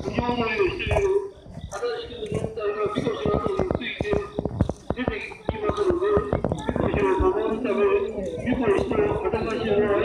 無料乗りをしている正しく全体がみこしなどについて出てきますので、みこしを守るため、みこしと裸衆は